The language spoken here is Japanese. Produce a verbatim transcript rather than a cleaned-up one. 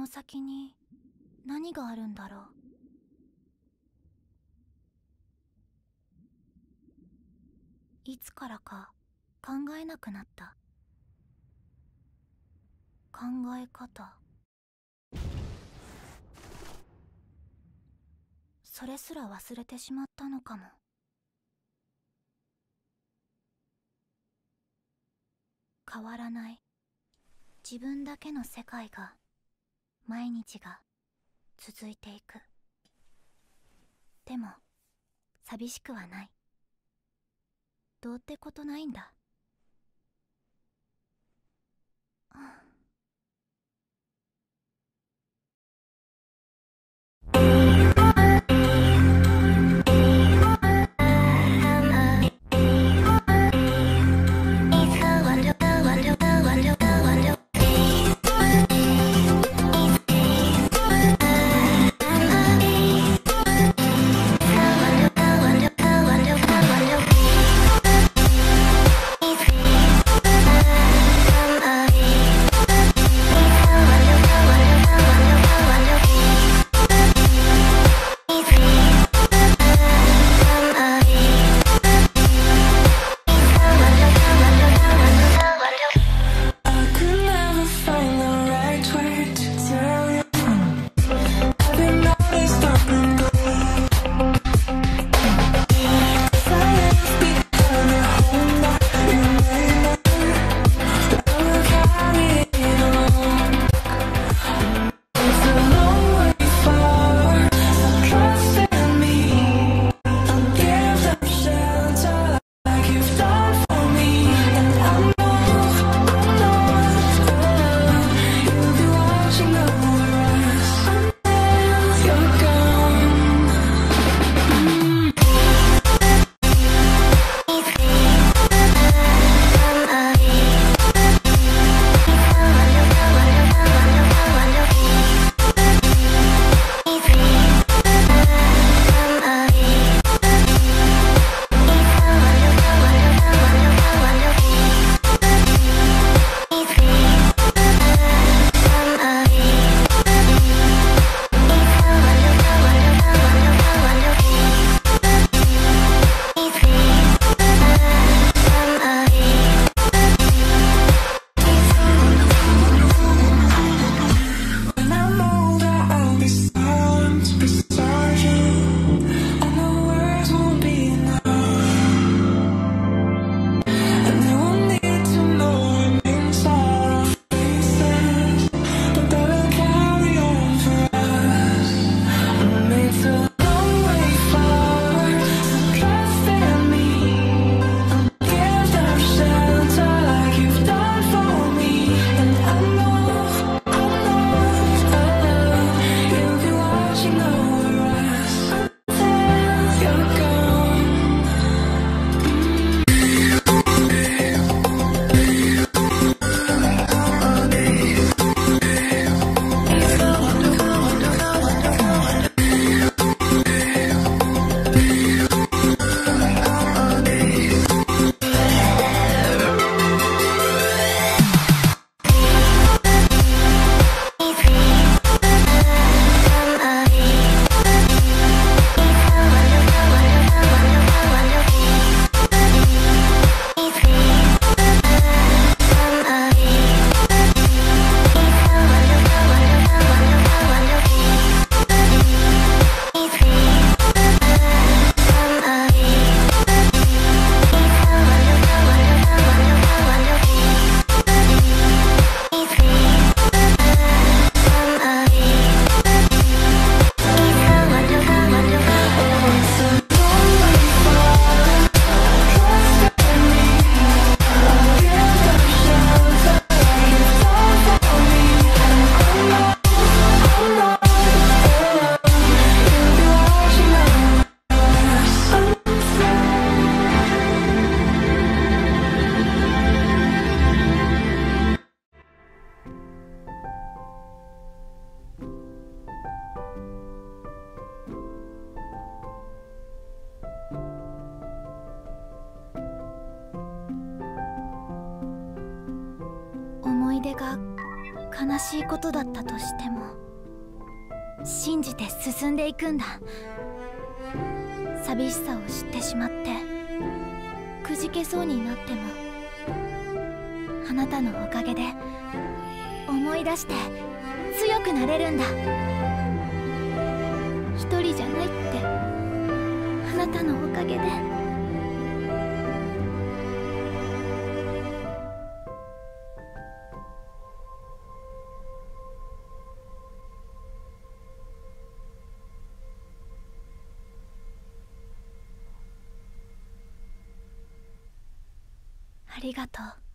先に何があるんだろう。いつからか考えなくなった。考え方、それすら忘れてしまったのかも。変わらない自分だけの世界が、毎日が続いていく。でも寂しくはない。どうってことないんだ。思い出が悲しいことだったとしても信じて進んでいくんだ。寂しさを知ってしまってくじけそうになってもあなたのおかげで思い出して強くなれるんだ。一人じゃないってあなたのおかげで。ありがとう。